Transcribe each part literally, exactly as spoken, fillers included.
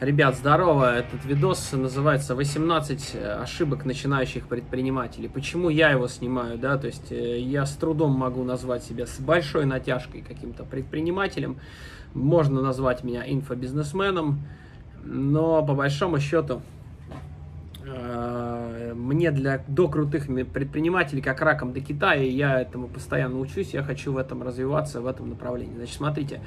Ребят, здорово! Этот видос называется восемнадцать ошибок начинающих предпринимателей. Почему я его снимаю, да? То есть я с трудом могу назвать себя с большой натяжкой каким-то предпринимателем. Можно назвать меня инфобизнесменом, но по большому счету мне для, до крутых предпринимателей, как раком до Китая, я этому постоянно учусь, я хочу в этом развиваться, в этом направлении. Значит, смотрите.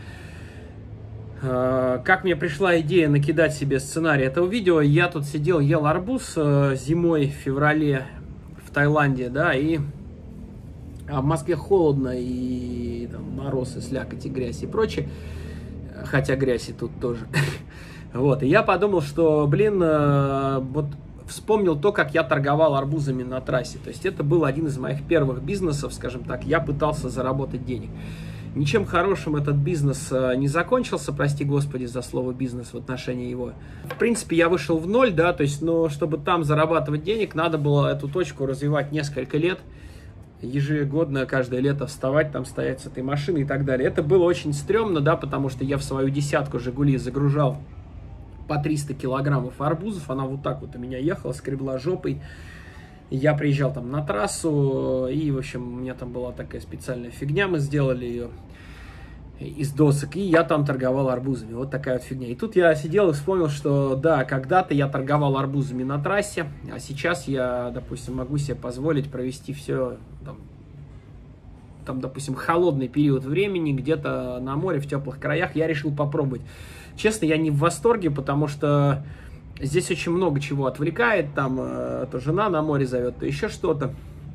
Как мне пришла идея накидать себе сценарий этого видео, я тут сидел, ел арбуз зимой, в феврале в Таиланде, да, и а в Москве холодно, и там, мороз, и слякоть, и грязь, и прочее, хотя грязь и тут тоже. Вот, и я подумал, что, блин, вот вспомнил то, как я торговал арбузами на трассе, то есть это был один из моих первых бизнесов, скажем так, я пытался заработать денег. Ничем хорошим этот бизнес не закончился, прости господи за слово бизнес в отношении его. В принципе, я вышел в ноль, да, то есть, но чтобы там зарабатывать денег, надо было эту точку развивать несколько лет, ежегодно, каждое лето вставать, там стоять с этой машиной и так далее. Это было очень стрёмно, да, потому что я в свою десятку «Жигули» загружал по триста килограммов арбузов, она вот так вот у меня ехала, скребла жопой. Я приезжал там на трассу, и, в общем, у меня там была такая специальная фигня, мы сделали ее из досок, и я там торговал арбузами, вот такая вот фигня. И тут я сидел и вспомнил, что да, когда-то я торговал арбузами на трассе, а сейчас я, допустим, могу себе позволить провести все, там, там, допустим, холодный период времени, где-то на море, в теплых краях, я решил попробовать. Честно, я не в восторге, потому что здесь очень много чего отвлекает, там э, то жена на море зовет, то еще что-то.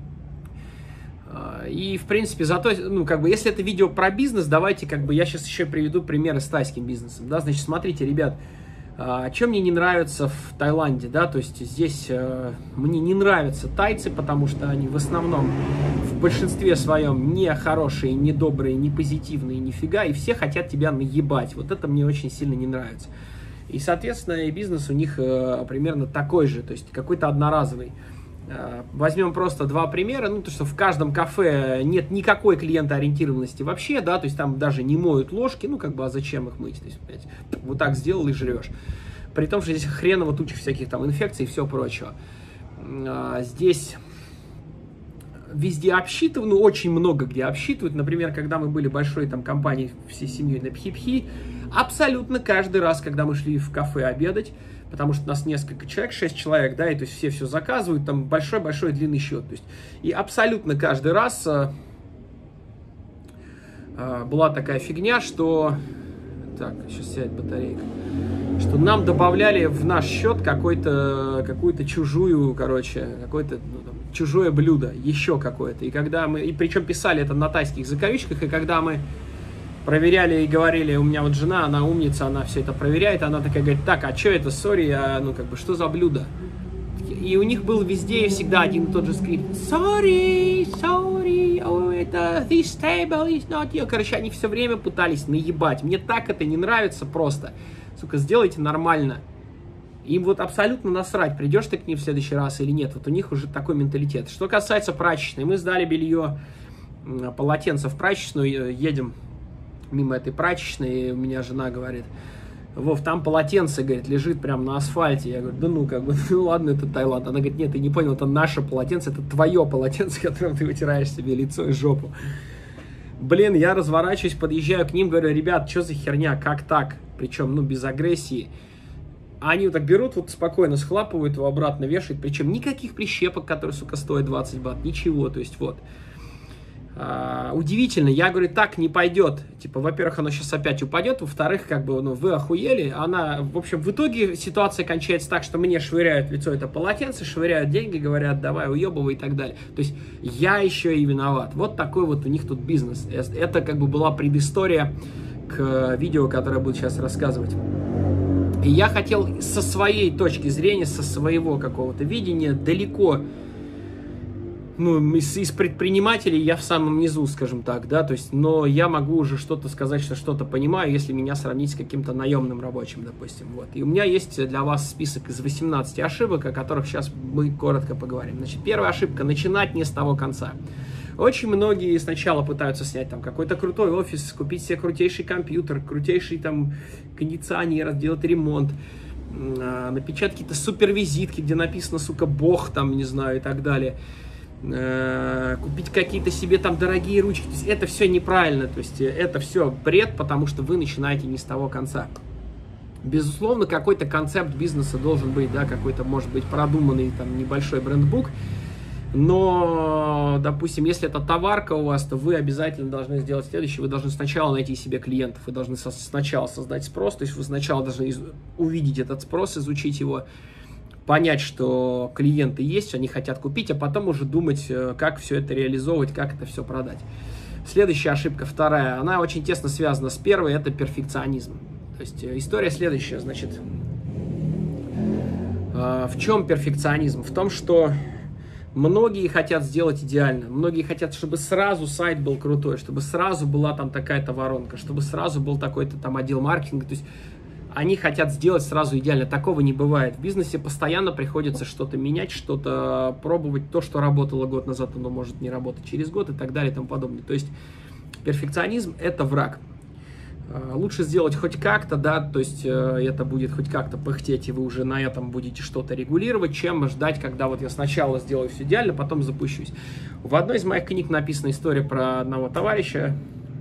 Э, и, в принципе, зато, ну, как бы, если это видео про бизнес, давайте, как бы, я сейчас еще приведу примеры с тайским бизнесом, да, значит, смотрите, ребят, э, что мне не нравится в Таиланде, да, то есть здесь э, мне не нравятся тайцы, потому что они в основном, в большинстве своем, не хорошие, не добрые, не позитивные, нифига, и все хотят тебя наебать, вот это мне очень сильно не нравится. И, соответственно, и бизнес у них э, примерно такой же, то есть какой-то одноразовый. Э, возьмем просто два примера. Ну, то, что в каждом кафе нет никакой клиентоориентированности вообще, да, то есть там даже не моют ложки, ну, как бы, а зачем их мыть? То есть, блядь, вот так сделал и жрешь. При том, что здесь хреново туча всяких там инфекций и все прочего. Э, здесь везде обсчитывают, ну, очень много где обсчитывают. Например, когда мы были большой там компанией всей семьей на Пхи-Пхи, абсолютно каждый раз, когда мы шли в кафе обедать, потому что у нас несколько человек, шесть человек, да, и то есть все все заказывают, там большой-большой длинный счет. То есть, и абсолютно каждый раз а, а, была такая фигня, что... Так, сейчас сядет батарейка. Что нам добавляли в наш счет какой-то, какую-то чужую, короче, какое-то ну, там, чужое блюдо, еще какое-то. И когда мы... И причем писали это на тайских закавичках, и когда мы проверяли и говорили, у меня вот жена, она умница, она все это проверяет, она такая говорит, так, а что это, сори, а, ну как бы, что за блюдо? И у них был везде и всегда один и тот же скрипт, sorry, sorry, oh, это, this table is not you. Короче, они все время пытались наебать, мне так это не нравится просто, сука, сделайте нормально. Им вот абсолютно насрать, придешь ты к ним в следующий раз или нет, вот у них уже такой менталитет. Что касается прачечной, мы сдали белье, полотенце в прачечную, едем мимо этой прачечной, и у меня жена говорит, Вов, там полотенце, говорит, лежит прямо на асфальте. Я говорю, да ну, как бы, ну ладно, это Таиланд. Она говорит, нет, ты не понял, это наше полотенце, это твое полотенце, которым ты вытираешь себе лицо и жопу. Блин, я разворачиваюсь, подъезжаю к ним, говорю, ребят, что за херня, как так? Причем, ну, без агрессии. А они вот так берут, вот спокойно схлапывают его, обратно вешают, причем никаких прищепок, которые, сука, стоят двадцать бат, ничего, то есть вот. Uh, удивительно, я говорю, так не пойдет. Типа, во-первых, оно сейчас опять упадет, во-вторых, как бы, ну, вы охуели. Она, в общем, в итоге ситуация кончается так, что мне швыряют в лицо это полотенце, швыряют деньги, говорят, давай, уебывай и так далее. То есть, я еще и виноват. Вот такой вот у них тут бизнес. Это, как бы, была предыстория к видео, которое я буду сейчас рассказывать. И я хотел со своей точки зрения, со своего какого-то видения, далеко... Ну, из, из предпринимателей я в самом низу, скажем так, да, то есть, но я могу уже что-то сказать, что что-то понимаю, если меня сравнить с каким-то наемным рабочим, допустим, вот. И у меня есть для вас список из восемнадцати ошибок, о которых сейчас мы коротко поговорим. Значит, первая ошибка – начинать не с того конца. Очень многие сначала пытаются снять там какой-то крутой офис, купить себе крутейший компьютер, крутейший там кондиционер, сделать ремонт. напечатать какие-то супервизитки, где написано, сука, бог, там, не знаю, и так далее. Купить какие-то себе там дорогие ручки. То есть это все неправильно, то есть это все бред, потому что вы начинаете не с того конца. Безусловно, какой-то концепт бизнеса должен быть, да, какой-то, может быть, продуманный там небольшой брендбук, но, допустим, если это товарка у вас, то вы обязательно должны сделать следующее. Вы должны сначала найти себе клиентов, вы должны со сначала создать спрос, то есть вы сначала должны увидеть этот спрос, изучить его, понять, что клиенты есть, они хотят купить, а потом уже думать, как все это реализовывать, как это все продать. Следующая ошибка, вторая, она очень тесно связана с первой, это перфекционизм. То есть история следующая, значит, в чем перфекционизм? В том, что многие хотят сделать идеально, многие хотят, чтобы сразу сайт был крутой, чтобы сразу была там такая-то воронка, чтобы сразу был такой-то там отдел маркетинга, то есть они хотят сделать сразу идеально, такого не бывает. В бизнесе постоянно приходится что-то менять, что-то пробовать, то, что работало год назад, оно может не работать через год и так далее и тому подобное. То есть перфекционизм – это враг. Лучше сделать хоть как-то, да, то есть э, это будет хоть как-то пыхтеть, и вы уже на этом будете что-то регулировать, чем ждать, когда вот я сначала сделаю все идеально, потом запущусь. В одной из моих книг написана история про одного товарища,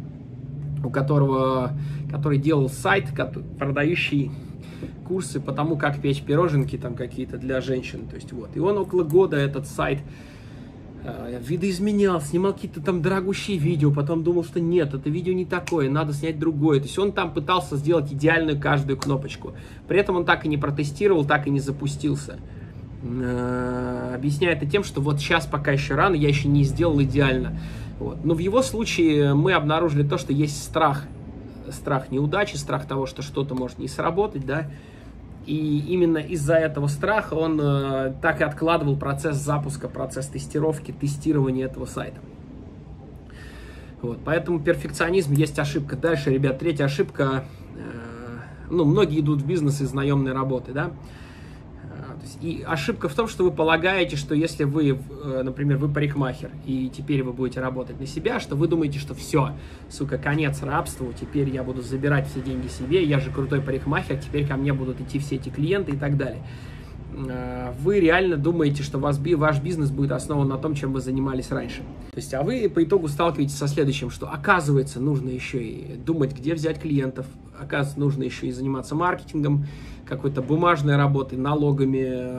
у которого, который делал сайт, продающий курсы по тому, как печь пироженки там какие-то для женщин, то есть вот. И он около года этот сайт видоизменял, снимал какие-то там дорогущие видео, потом думал, что нет, это видео не такое, надо снять другое. То есть он там пытался сделать идеальную каждую кнопочку. При этом он так и не протестировал, так и не запустился. Объясняя это тем, что вот сейчас пока еще рано, я еще не сделал идеально. Вот. Но в его случае мы обнаружили то, что есть страх. Страх неудачи, страх того, что что-то может не сработать, да. И именно из-за этого страха он э, так и откладывал процесс запуска, процесс тестировки, тестирования этого сайта. Вот, поэтому перфекционизм есть ошибка. Дальше, ребят, третья ошибка. Э, ну, многие идут в бизнес из наемной работы, да. Э, то есть, и ошибка в том, что вы полагаете, что если вы, э, например, вы парикмахер, и теперь вы будете работать на себя, что вы думаете, что все, сука, конец рабству, теперь я буду забирать все деньги себе, я же крутой парикмахер, теперь ко мне будут идти все эти клиенты и так далее. Вы реально думаете, что ваш бизнес будет основан на том, чем вы занимались раньше. То есть, а вы по итогу сталкиваетесь со следующим, что оказывается нужно еще и думать, где взять клиентов, оказывается нужно еще и заниматься маркетингом, какой-то бумажной работой, налогами,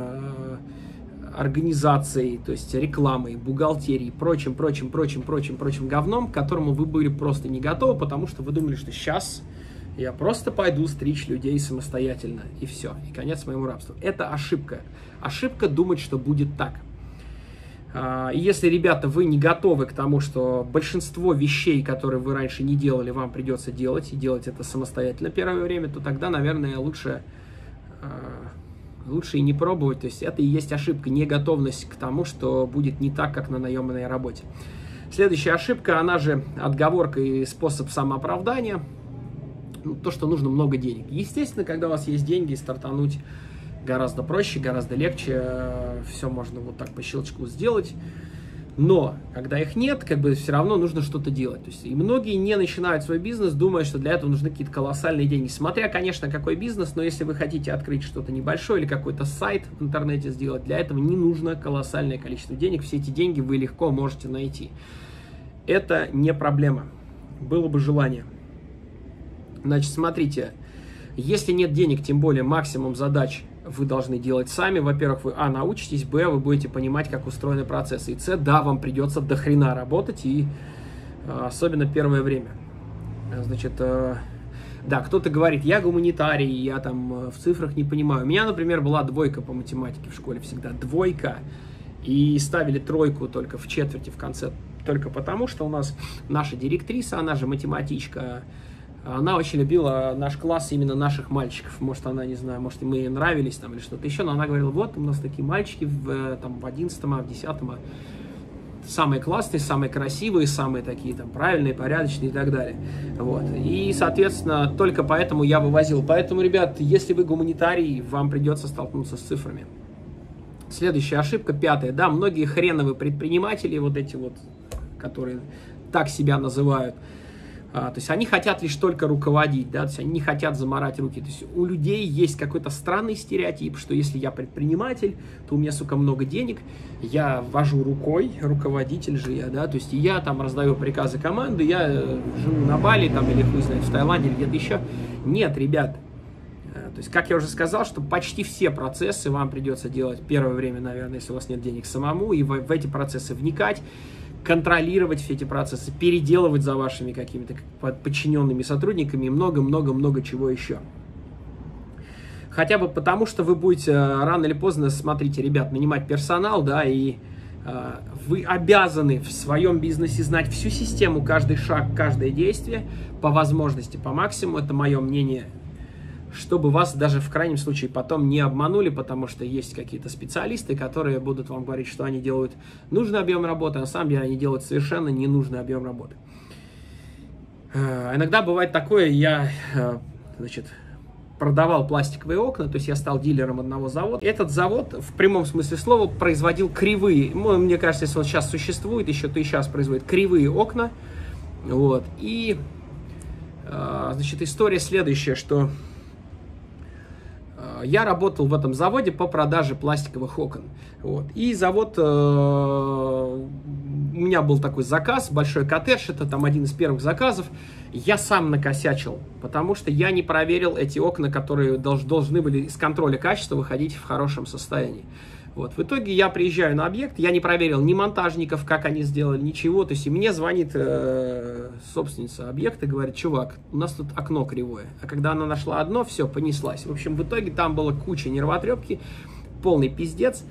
организацией, то есть рекламой, бухгалтерией, прочим, прочим, прочим, прочим, прочим говном, к которому вы были просто не готовы, потому что вы думали, что сейчас я просто пойду стричь людей самостоятельно, и все, и конец моему рабству. Это ошибка. Ошибка думать, что будет так. И если, ребята, вы не готовы к тому, что большинство вещей, которые вы раньше не делали, вам придется делать, и делать это самостоятельно первое время, то тогда, наверное, лучше... Лучше и не пробовать, то есть это и есть ошибка, неготовность к тому, что будет не так, как на наемной работе. Следующая ошибка, она же отговорка и способ самооправдания, ну, то, что нужно много денег. Естественно, когда у вас есть деньги, стартануть гораздо проще, гораздо легче, все можно вот так по щелчку сделать. Но, когда их нет, как бы все равно нужно что-то делать. То есть, и многие не начинают свой бизнес, думая, что для этого нужны какие-то колоссальные деньги. Смотря, конечно, какой бизнес, но если вы хотите открыть что-то небольшое или какой-то сайт в интернете сделать, для этого не нужно колоссальное количество денег. Все эти деньги вы легко можете найти. Это не проблема. Было бы желание. Значит, смотрите, если нет денег, тем более максимум задач вы должны делать сами. Во-первых, вы, а, научитесь, б, вы будете понимать, как устроены процессы. И, с, да, вам придется до хрена работать, и особенно первое время. Значит, да, кто-то говорит, я гуманитарий, я там в цифрах не понимаю. У меня, например, была двойка по математике в школе всегда. Двойка. И ставили тройку только в четверти в конце. Только потому, что у нас наша директриса, она же математичка, она очень любила наш класс, именно наших мальчиков. Может, она, не знаю, может, мы ей нравились там или что-то еще, но она говорила, вот у нас такие мальчики в, там, в одиннадцатом, в десятом, самые классные, самые красивые, самые такие там правильные, порядочные и так далее. Вот. И, соответственно, только поэтому я вывозил. Поэтому, ребят, если вы гуманитарий, вам придется столкнуться с цифрами. Следующая ошибка, пятая. Да, многие хреновые предприниматели, вот эти вот, которые так себя называют, А, то есть они хотят лишь только руководить, да, то есть они не хотят замарать руки. То есть у людей есть какой-то странный стереотип, что если я предприниматель, то у меня, сука, много денег, я вожу рукой, руководитель же я, да, то есть я там раздаю приказы команды, я живу на Бали там или хуй знает в Таиланде или где-то еще. Нет, ребят, то есть, как я уже сказал, что почти все процессы вам придется делать первое время, наверное, если у вас нет денег самому, и в, в эти процессы вникать, контролировать все эти процессы, переделывать за вашими какими-то подчиненными сотрудниками и много-много-много чего еще. Хотя бы потому, что вы будете рано или поздно, смотрите, ребят, нанимать персонал, да, и э, вы обязаны в своем бизнесе знать всю систему, каждый шаг, каждое действие, по возможности, по максимуму, это мое мнение, чтобы вас даже в крайнем случае потом не обманули, потому что есть какие-то специалисты, которые будут вам говорить, что они делают нужный объем работы, а на самом деле они делают совершенно ненужный объем работы. Иногда бывает такое, я, значит, продавал пластиковые окна, то есть я стал дилером одного завода. Этот завод в прямом смысле слова производил кривые, мне кажется, если он сейчас существует, еще то и сейчас производит кривые окна. Вот. И, значит, история следующая, что я работал в этом заводе по продаже пластиковых окон. Вот. И завод, э, у меня был такой заказ, большой коттедж, это там один из первых заказов. Я сам накосячил, потому что я не проверил эти окна, которые долж, должны были из контроля качества выходить в хорошем состоянии. Вот. В итоге я приезжаю на объект, я не проверил ни монтажников, как они сделали, ничего. То есть и мне звонит э, собственница объекта и говорит: чувак, у нас тут окно кривое. А когда она нашла одно, все, понеслась. В общем, в итоге там была куча нервотрепки, полный пиздец.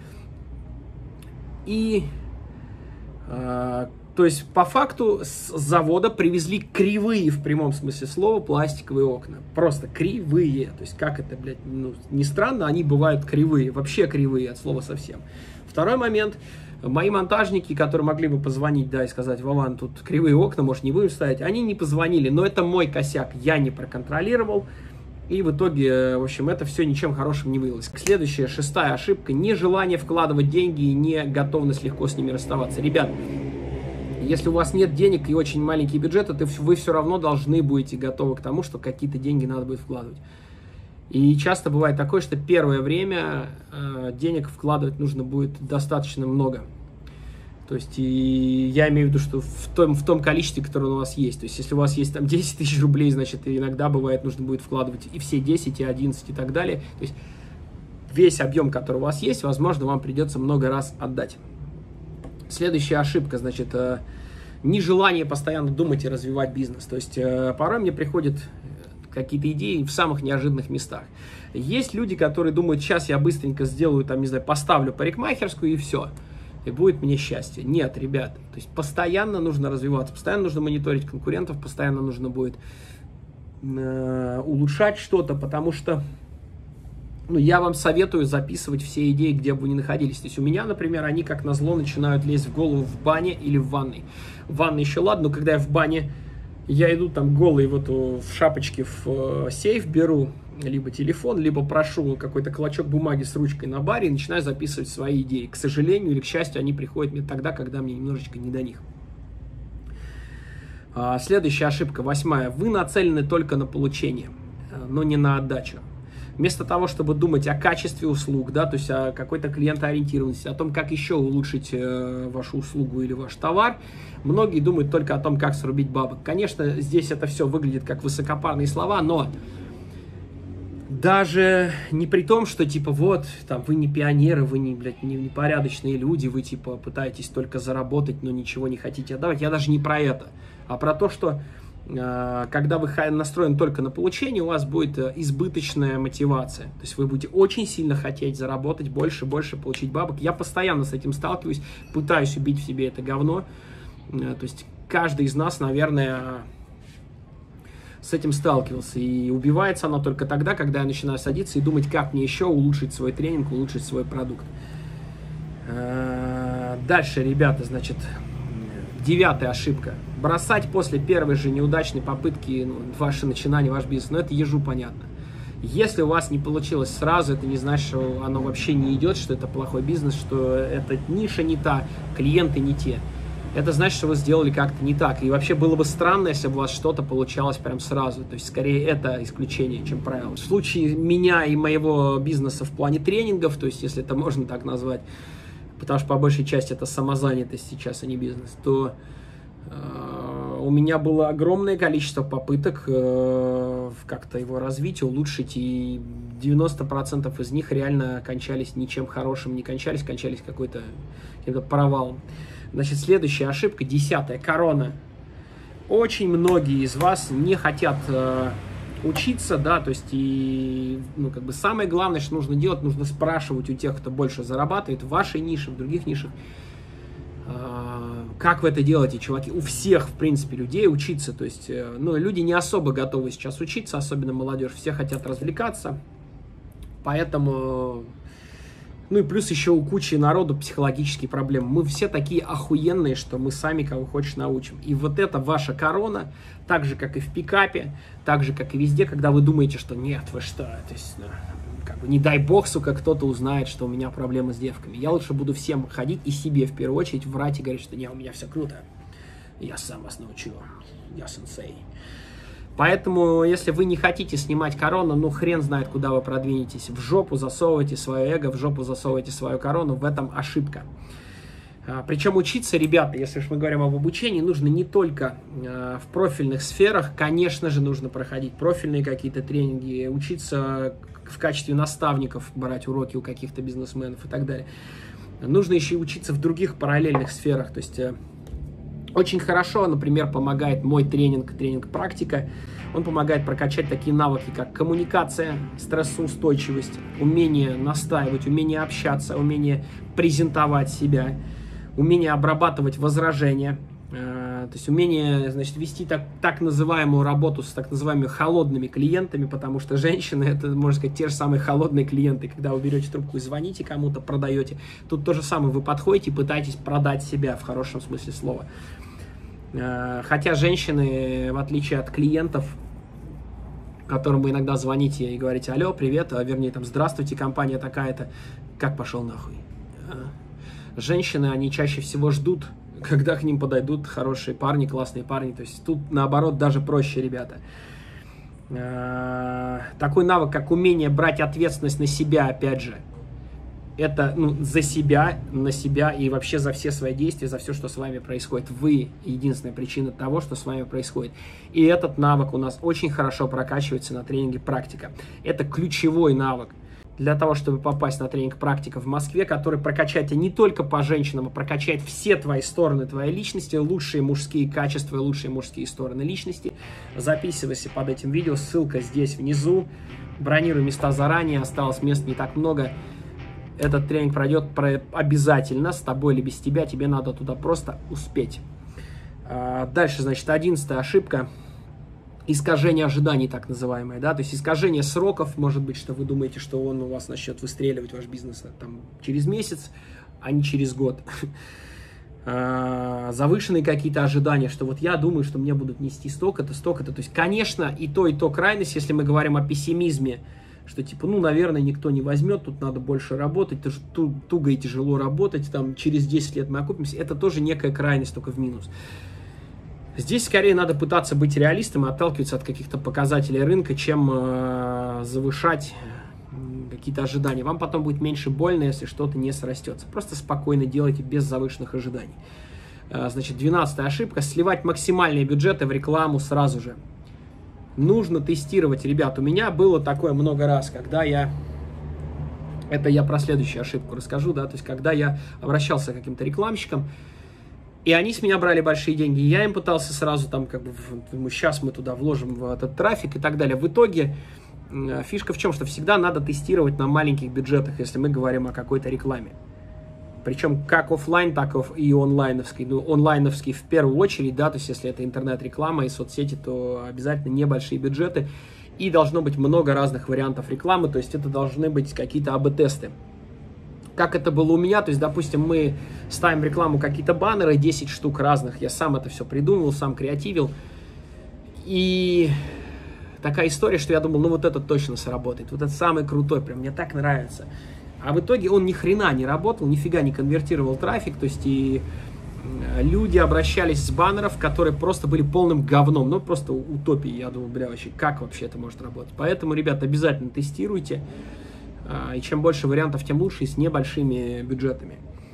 И, э, то есть, по факту с завода привезли кривые, в прямом смысле слова, пластиковые окна. Просто кривые. То есть, как это, блядь, ну, не странно, они бывают кривые, вообще кривые от слова совсем. Второй момент. Мои монтажники, которые могли бы позвонить, да, и сказать: Вован, тут кривые окна, может, не будем ставить, они не позвонили, но это мой косяк, я не проконтролировал. И в итоге, в общем, это все ничем хорошим не вылилось. Следующая, шестая ошибка. Нежелание вкладывать деньги и не готовность легко с ними расставаться. Ребят, если у вас нет денег и очень маленький бюджет, то вы все равно должны будете готовы к тому, что какие-то деньги надо будет вкладывать. И часто бывает такое, что первое время э, денег вкладывать нужно будет достаточно много. То есть, и я имею в виду, что в том, в том количестве, которое у вас есть. То есть, если у вас есть там десять тысяч рублей, значит, иногда бывает нужно будет вкладывать и все десять, и одиннадцать, и так далее. То есть, весь объем, который у вас есть, возможно, вам придется много раз отдать. Следующая ошибка, значит, э, нежелание постоянно думать и развивать бизнес. То есть, э, порой мне приходят какие-то идеи в самых неожиданных местах. Есть люди, которые думают: сейчас я быстренько сделаю, там, не знаю, поставлю парикмахерскую и все. И будет мне счастье. Нет, ребят, то есть постоянно нужно развиваться, постоянно нужно мониторить конкурентов, постоянно нужно будет э, улучшать что-то, потому что, ну, я вам советую записывать все идеи, где бы вы ни находились. То есть у меня, например, они как назло начинают лезть в голову в бане или в ванной. В ванной еще ладно, но когда я в бане, я иду там голый вот в шапочке в э, сейф беру, либо телефон, либо прошу какой-то клочок бумаги с ручкой на баре и начинаю записывать свои идеи. К сожалению или к счастью, они приходят мне тогда, когда мне немножечко не до них. А, следующая ошибка, восьмая. Вы нацелены только на получение, но не на отдачу. Вместо того, чтобы думать о качестве услуг, да, то есть о какой-то клиентоориентированности, о том, как еще улучшить э, вашу услугу или ваш товар, многие думают только о том, как срубить бабок. Конечно, здесь это все выглядит как высокопарные слова, но даже не при том, что, типа, вот, там, вы не пионеры, вы не, блядь, не, не порядочные люди, вы, типа, пытаетесь только заработать, но ничего не хотите отдавать. Я даже не про это, а про то, что, э, когда вы настроены только на получение, у вас будет э, избыточная мотивация. То есть вы будете очень сильно хотеть заработать больше, больше, получить бабок. Я постоянно с этим сталкиваюсь, пытаюсь убить в себе это говно. Э, то есть каждый из нас, наверное, с этим сталкивался. И убивается оно только тогда, когда я начинаю садиться и думать, как мне еще улучшить свой тренинг, улучшить свой продукт. Дальше, ребята, значит, девятая ошибка. Бросать после первой же неудачной попытки, ну, ваше начинание, ваш бизнес. Но это ежу понятно. Если у вас не получилось сразу, это не значит, что оно вообще не идет, что это плохой бизнес, что эта ниша не та, клиенты не те. это значит, что вы сделали как-то не так. И вообще было бы странно, если бы у вас что-то получалось прям сразу. То есть, скорее, это исключение, чем правило. В случае меня и моего бизнеса в плане тренингов, то есть, если это можно так назвать, потому что по большей части это самозанятость сейчас, а не бизнес, то э, у меня было огромное количество попыток э, как-то его развить, улучшить, и девяносто процентов из них реально кончались ничем хорошим, не кончались, кончались какой-то, каким-то провалом. Значит, следующая ошибка, десятая, корона. Очень многие из вас не хотят э, учиться, да, то есть, и, ну, как бы самое главное, что нужно делать, нужно спрашивать у тех, кто больше зарабатывает в вашей нише, в других нишах, э, как вы это делаете, чуваки. У всех, в принципе, людей учиться, то есть, э, ну, люди не особо готовы сейчас учиться, особенно молодежь, все хотят развлекаться, поэтому... Ну и плюс еще у кучи народу психологические проблемы. Мы все такие охуенные, что мы сами кого хочешь научим. И вот это ваша корона, так же, как и в пикапе, так же, как и везде, когда вы думаете, что нет, вы что, то есть, ну, как бы, не дай бог, сука, кто-то узнает, что у меня проблемы с девками. Я лучше буду всем ходить и себе в первую очередь врать и говорить, что не, у меня все круто, я сам вас научу, я сенсей. Поэтому, если вы не хотите снимать корону, ну хрен знает, куда вы продвинетесь. В жопу засовывайте свое эго, в жопу засовывайте свою корону, в этом ошибка. А, причем учиться, ребята, если уж мы говорим об обучении, нужно не только а, в профильных сферах, конечно же, нужно проходить профильные какие-то тренинги, учиться в качестве наставников, брать уроки у каких-то бизнесменов и так далее. Нужно еще и учиться в других параллельных сферах, то есть... Очень хорошо, например, помогает мой тренинг, тренинг-практика. Он помогает прокачать такие навыки, как коммуникация, стрессоустойчивость, умение настаивать, умение общаться, умение презентовать себя, умение обрабатывать возражения, то есть умение, значит, вести так, так называемую работу с так называемыми холодными клиентами, потому что женщины, это, можно сказать, те же самые холодные клиенты, когда вы берете трубку и звоните кому-то, продаете. Тут то же самое, вы подходите и пытаетесь продать себя в хорошем смысле слова. Хотя женщины, в отличие от клиентов, которым вы иногда звоните и говорите: алло, привет, а вернее, там, здравствуйте, компания такая-то, как пошел нахуй. Женщины, они чаще всего ждут, когда к ним подойдут хорошие парни, классные парни. То есть тут, наоборот, даже проще, ребята. Такой навык, как умение брать ответственность на себя, опять же. Это, ну, за себя, на себя и вообще за все свои действия, за все, что с вами происходит. Вы единственная причина того, что с вами происходит. И этот навык у нас очень хорошо прокачивается на тренинге «Практика». Это ключевой навык для того, чтобы попасть на тренинг «Практика» в Москве, который прокачает тебя не только по женщинам, а прокачает все твои стороны твоей личности, лучшие мужские качества и лучшие мужские стороны личности. Записывайся под этим видео, ссылка здесь внизу. Бронируй места заранее, осталось мест не так много. Этот тренинг пройдет обязательно, с тобой или без тебя, тебе надо туда просто успеть. Дальше, значит, одиннадцатая ошибка. Искажение ожиданий, так называемое, да, то есть искажение сроков, может быть, что вы думаете, что он у вас начнет выстреливать, ваш бизнес, там, через месяц, а не через год. Завышенные какие-то ожидания, что вот я думаю, что мне будут нести столько-то, столько-то. То есть, конечно, и то, и то крайность, если мы говорим о пессимизме, что типа, ну, наверное, никто не возьмет, тут надо больше работать, тоже туго и тяжело работать, там, через десять лет мы окупимся, это тоже некая крайность, только в минус. Здесь скорее надо пытаться быть реалистом и отталкиваться от каких-то показателей рынка, чем э, завышать какие-то ожидания. Вам потом будет меньше больно, если что-то не срастется. Просто спокойно делайте без завышенных ожиданий. Э, значит, двенадцатая ошибка. Сливать максимальные бюджеты в рекламу сразу же. Нужно тестировать, ребят. У меня было такое много раз, когда я... Это я про следующую ошибку расскажу, да, то есть когда я обращался к каким-то рекламщикам, и они с меня брали большие деньги, я им пытался сразу там, как бы, сейчас мы туда вложим в этот трафик и так далее. В итоге фишка в чем, что всегда надо тестировать на маленьких бюджетах, если мы говорим о какой-то рекламе. Причем как офлайн, так и онлайновский. Ну, онлайновский в первую очередь, да, то есть если это интернет-реклама и соцсети, то обязательно небольшие бюджеты. И должно быть много разных вариантов рекламы, то есть это должны быть какие-то эй би тесты. Как это было у меня, то есть, допустим, мы ставим рекламу, какие-то баннеры, десять штук разных, я сам это все придумывал, сам креативил. И такая история, что я думал, ну вот это точно сработает, вот это самый крутой, прям мне так нравится. А в итоге он ни хрена не работал, нифига не конвертировал трафик, то есть и Люди обращались с баннеров, которые просто были полным говном. Ну, просто утопией. Я думаю, бля, вообще, как вообще это может работать? Поэтому, ребят, обязательно тестируйте. И чем больше вариантов, тем лучше, и с небольшими бюджетами.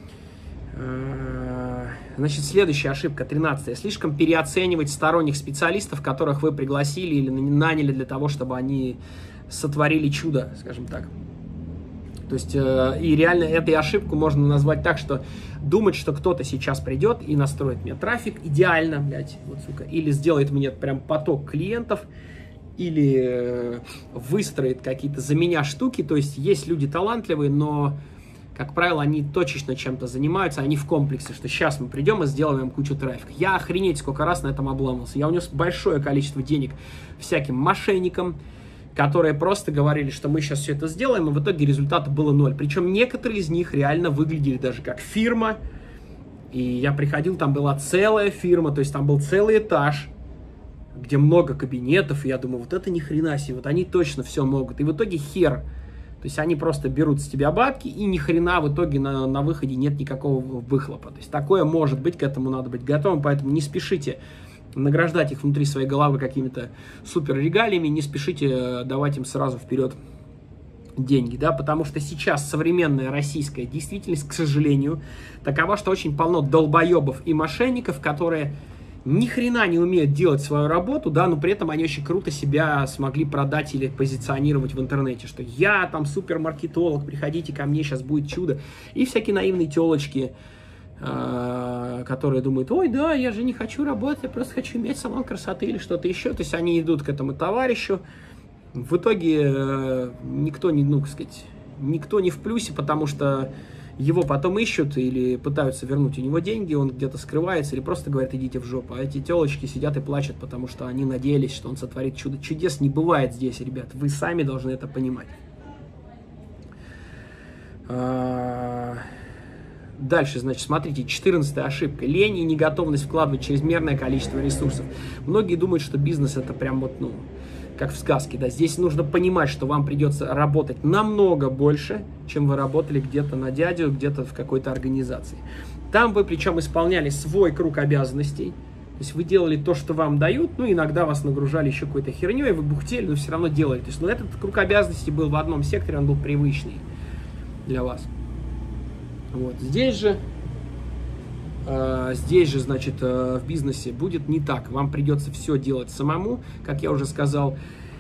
Значит, следующая ошибка, тринадцатая. Слишком переоценивать сторонних специалистов, которых вы пригласили или наняли для того, чтобы они сотворили чудо, скажем так. То есть, э, и реально этой ошибку можно назвать так, что думать, что кто-то сейчас придет и настроит мне трафик идеально, блядь, вот, сука, или сделает мне прям поток клиентов, или э, выстроит какие-то за меня штуки. То есть, есть люди талантливые, но, как правило, они точечно чем-то занимаются, они в комплексе, что сейчас мы придем и сделаем кучу трафика. Я охренеть сколько раз на этом обламывался. Я унес большое количество денег всяким мошенникам, которые просто говорили, что мы сейчас все это сделаем, и в итоге результата было ноль. Причем некоторые из них реально выглядели даже как фирма. И я приходил, там была целая фирма, то есть там был целый этаж, где много кабинетов, и я думаю, вот это ни хрена себе, вот они точно все могут. И в итоге хер. То есть они просто берут с тебя бабки, и ни хрена в итоге на, на выходе нет никакого выхлопа. То есть такое может быть, к этому надо быть готовым, поэтому не спешите награждать их внутри своей головы какими-то супер регалиями, не спешите давать им сразу вперед деньги, да, потому что сейчас современная российская действительность, к сожалению, такова, что очень полно долбоебов и мошенников, которые ни хрена не умеют делать свою работу, да, но при этом они очень круто себя смогли продать или позиционировать в интернете, что я там супермаркетолог, приходите ко мне, сейчас будет чудо, и всякие наивные телочки, которые думают, ой, да, я же не хочу работать, я просто хочу иметь салон красоты или что-то еще. То есть они идут к этому товарищу. В итоге никто не, ну, так сказать, никто не в плюсе, потому что его потом ищут или пытаются вернуть у него деньги, он где-то скрывается или просто говорят, идите в жопу. А эти телочки сидят и плачут, потому что они надеялись, что он сотворит чудо. Чудес не бывает здесь, ребят. Вы сами должны это понимать. Дальше, значит, смотрите, четырнадцатая ошибка. Лень и неготовность вкладывать чрезмерное количество ресурсов. Многие думают, что бизнес это прям вот, ну, как в сказке, да. Здесь нужно понимать, что вам придется работать намного больше, чем вы работали где-то на дядю, где-то в какой-то организации. Там вы причем исполняли свой круг обязанностей. То есть вы делали то, что вам дают, ну, иногда вас нагружали еще какой-то херней, вы бухтели, но все равно делали. То есть, ну, этот круг обязанностей был в одном секторе, он был привычный для вас. Вот. Здесь же, э, здесь же, значит, э, в бизнесе будет не так. Вам придется все делать самому, как я уже сказал.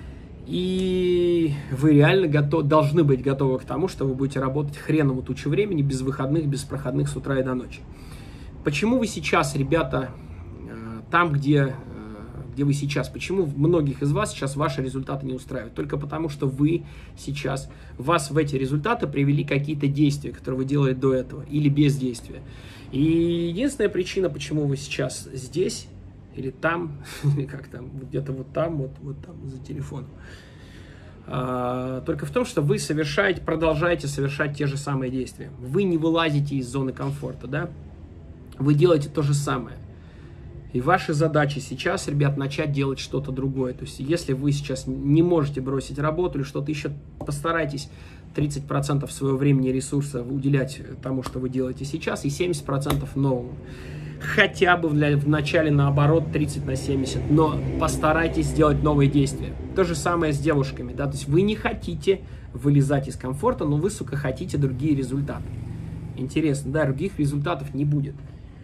И вы реально готов, должны быть готовы к тому, что вы будете работать хреново тучу времени, без выходных, без проходных с утра и до ночи. Почему вы сейчас, ребята, э, там, где, э, где вы сейчас, почему многих из вас сейчас ваши результаты не устраивают? Только потому, что вы сейчас, вас в эти результаты привели какие-то действия, которые вы делали до этого, или бездействия. И единственная причина, почему вы сейчас здесь, или там, или как там, где-то вот там, вот, вот там, за телефоном, а, только в том, что вы совершаете, продолжаете совершать те же самые действия. Вы не вылазите из зоны комфорта, да? Вы делаете то же самое. И ваша задача сейчас, ребят, начать делать что-то другое. То есть, если вы сейчас не можете бросить работу или что-то еще, постарайтесь тридцать процентов своего времени и ресурса уделять тому, что вы делаете сейчас, и семьдесят процентов новому. Хотя бы в, в начале, наоборот, тридцать на семьдесят. Но постарайтесь сделать новые действия. То же самое с девушками. Да? То есть, вы не хотите вылезать из комфорта, но вы, сука, хотите другие результаты. Интересно, да, других результатов не будет.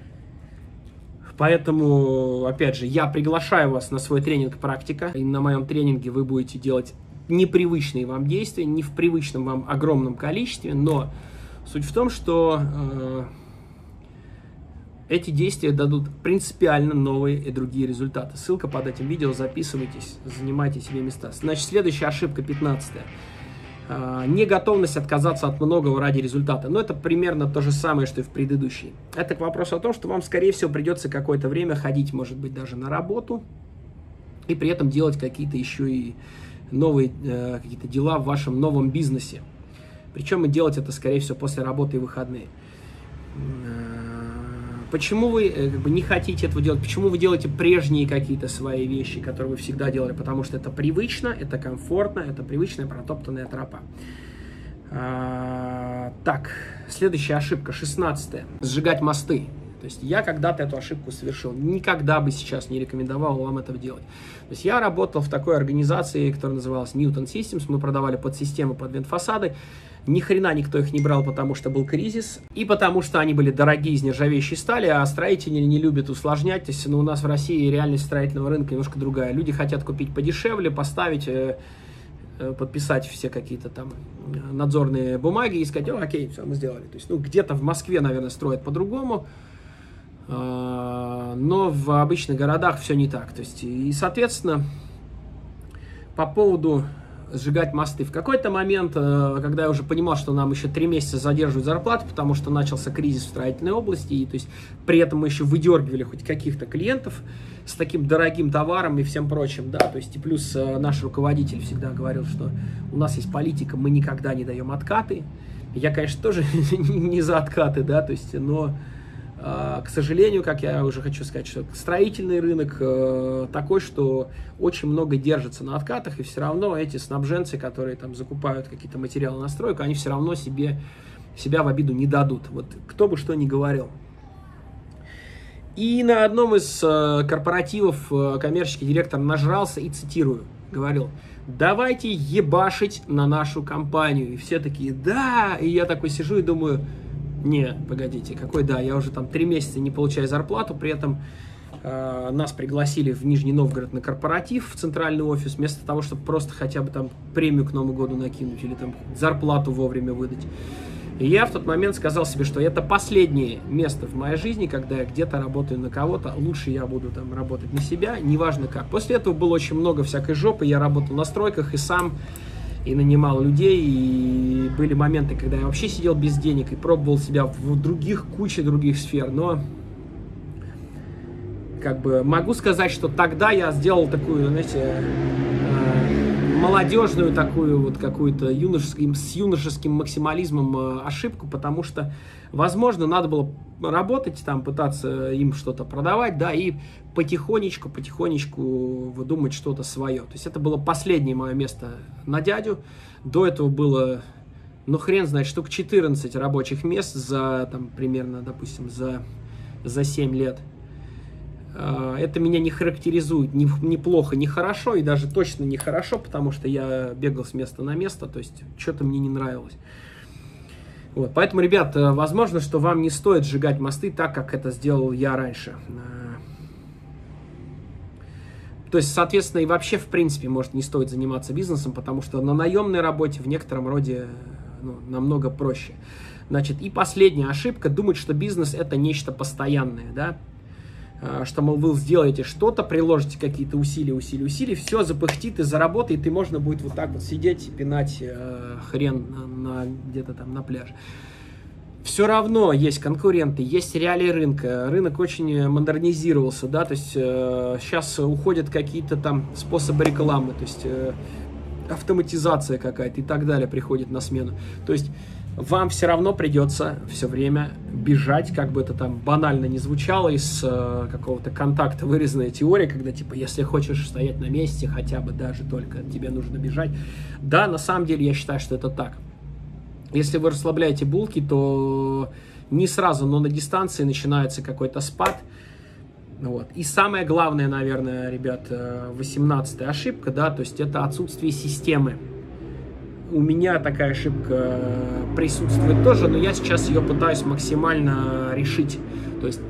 Поэтому, опять же, я приглашаю вас на свой тренинг «Практика». И на моем тренинге вы будете делать непривычные вам действия, не в привычном вам огромном количестве, но суть в том, что э, эти действия дадут принципиально новые и другие результаты. Ссылка под этим видео, записывайтесь, занимайте себе места. Значит, следующая ошибка, пятнадцатая. Неготовность отказаться от многого ради результата. Но это примерно то же самое, что и в предыдущей. Это к вопросу о том, что вам, скорее всего, придется какое-то время ходить, может быть, даже на работу, и при этом делать какие-то еще и новые э, какие-то дела в вашем новом бизнесе. Причем и делать это, скорее всего, после работы и выходные. Почему вы как бы не хотите этого делать? Почему вы делаете прежние какие-то свои вещи, которые вы всегда делали? Потому что это привычно, это комфортно, это привычная протоптанная тропа. А, так, следующая ошибка, шестнадцатая. Сжигать мосты. То есть я когда-то эту ошибку совершил. Никогда бы сейчас не рекомендовал вам этого делать. То есть я работал в такой организации, которая называлась Newton Systems. Мы продавали подсистемы под вентфасады. Ни хрена никто их не брал, потому что был кризис. И потому что они были дорогие из нержавеющей стали, а строители не любят усложнять. То есть ну, у нас в России реальность строительного рынка немножко другая. Люди хотят купить подешевле, поставить... подписать все какие-то там надзорные бумаги и сказать, окей, все, мы сделали. То есть, ну, где-то в Москве, наверное, строят по-другому, но в обычных городах все не так. То есть, и, соответственно, по поводу сжигать мосты. В какой-то момент, когда я уже понимал, что нам еще три месяца задерживают зарплату, потому что начался кризис в строительной области, и то есть при этом мы еще выдергивали хоть каких-то клиентов с таким дорогим товаром и всем прочим, да, то есть и плюс наш руководитель всегда говорил, что у нас есть политика, мы никогда не даем откаты. Я, конечно, тоже не за откаты, да, то есть, но, к сожалению, как я уже хочу сказать, что строительный рынок такой, что очень много держится на откатах, и все равно эти снабженцы, которые там закупают какие-то материалы на стройку, они все равно себе, себя в обиду не дадут. Вот кто бы что ни говорил. И на одном из корпоративов коммерческий директор нажрался и, цитирую, говорил: давайте ебашить на нашу компанию. И все такие, да, и я такой сижу и думаю, не, погодите, какой да, я уже там три месяца не получаю зарплату, при этом э, нас пригласили в Нижний Новгород на корпоратив, в центральный офис, вместо того, чтобы просто хотя бы там премию к Новому году накинуть или там зарплату вовремя выдать. И я в тот момент сказал себе, что это последнее место в моей жизни, когда я где-то работаю на кого-то, лучше я буду там работать на себя, неважно как. После этого было очень много всякой жопы, я работал на стройках и сам, и нанимал людей, и были моменты, когда я вообще сидел без денег и пробовал себя в других, куче других сфер, но как бы могу сказать, что тогда я сделал такую, знаете, молодежную такую вот какую-то юношеским, с юношеским максимализмом ошибку, потому что, возможно, надо было работать, там, пытаться им что-то продавать, да, и потихонечку, потихонечку выдумать что-то свое. То есть это было последнее мое место на дядю. До этого было, ну, хрен знает, штук четырнадцать рабочих мест за, там, примерно, допустим, за, за семь лет. Это меня не характеризует ни, ни плохо, ни хорошо, и даже точно не хорошо, потому что я бегал с места на место, то есть что-то мне не нравилось. Вот, поэтому, ребят, возможно, что вам не стоит сжигать мосты так, как это сделал я раньше. То есть, соответственно, и вообще, в принципе, может, не стоит заниматься бизнесом, потому что на наемной работе в некотором роде, ну, намного проще. Значит, и последняя ошибка — думать, что бизнес — это нечто постоянное, да? Что, мол, вы сделаете что-то, приложите какие-то усилия, усилия, усилия, все запыхтит и заработает, и можно будет вот так вот сидеть и пинать э, хрен на, на, где-то там на пляже. Все равно есть конкуренты, есть реалии рынка, рынок очень модернизировался, да, то есть э, сейчас уходят какие-то там способы рекламы, то есть э, автоматизация какая-то и так далее приходит на смену. То есть вам все равно придется все время бежать, как бы это там банально не звучало, из э, какого-то контакта вырезанная теория, когда типа, если хочешь стоять на месте, хотя бы даже только тебе нужно бежать. Да, на самом деле я считаю, что это так. Если вы расслабляете булки, то не сразу, но на дистанции начинается какой-то спад. Вот. И самое главное, наверное, ребят, восемнадцатая ошибка, да, то есть это отсутствие системы. У меня такая ошибка присутствует тоже, но я сейчас ее пытаюсь максимально решить. То есть,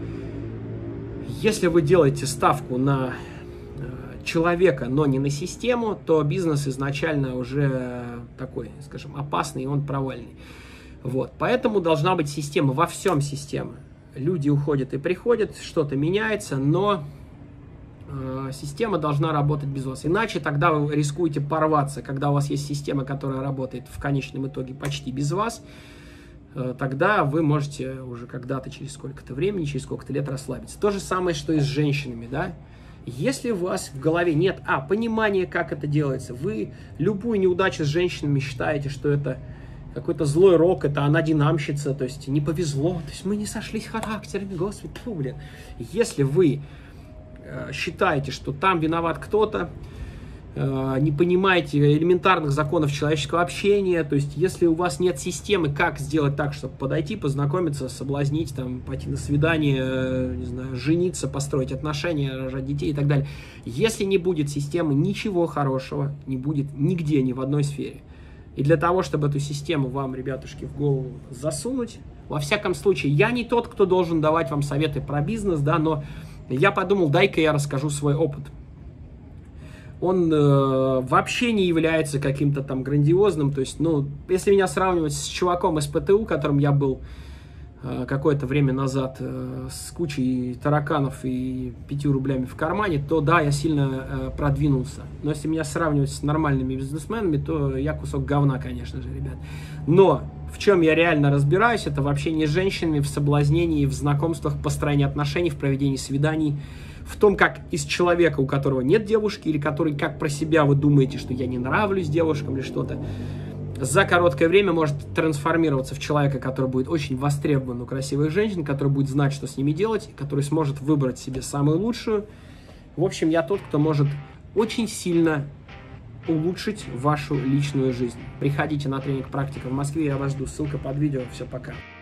если вы делаете ставку на человека, но не на систему, то бизнес изначально уже такой, скажем, опасный, и он провальный. Вот. Поэтому должна быть система, во всем система. Люди уходят и приходят, что-то меняется, но система должна работать без вас. Иначе тогда вы рискуете порваться. Когда у вас есть система, которая работает в конечном итоге почти без вас, тогда вы можете уже когда-то через сколько-то времени, через сколько-то лет расслабиться. То же самое, что и с женщинами, да? Если у вас в голове нет, а, понимания, как это делается, вы любую неудачу с женщинами считаете, что это какой-то злой рок, это она динамщица, то есть не повезло, то есть мы не сошлись характерами, господи, фу, блин. Если вы считаете, что там виноват кто-то, не понимаете элементарных законов человеческого общения, то есть если у вас нет системы, как сделать так, чтобы подойти, познакомиться, соблазнить, там, пойти на свидание, не знаю, жениться, построить отношения, рожать детей и так далее. Если не будет системы, ничего хорошего не будет нигде, ни в одной сфере. И для того, чтобы эту систему вам, ребятушки, в голову засунуть, во всяком случае, я не тот, кто должен давать вам советы про бизнес, да, но я подумал, дай-ка я расскажу свой опыт. Он э, вообще не является каким-то там грандиозным, то есть, ну, если меня сравнивать с чуваком из ПТУ, которым я был э, какое-то время назад э, с кучей тараканов и пятью рублями в кармане, то да, я сильно э, продвинулся. Но если меня сравнивать с нормальными бизнесменами, то я кусок говна, конечно же, ребят. Но в чем я реально разбираюсь, это в общении с женщинами, в соблазнении, в знакомствах, построении отношений, в проведении свиданий, в том, как из человека, у которого нет девушки, или который, как про себя вы думаете, что я не нравлюсь девушкам или что-то, за короткое время может трансформироваться в человека, который будет очень востребован у красивых женщин, который будет знать, что с ними делать, который сможет выбрать себе самую лучшую. В общем, я тот, кто может очень сильно улучшить вашу личную жизнь. Приходите на тренинг «Практика» в Москве, я вас жду. Ссылка под видео. Все, пока.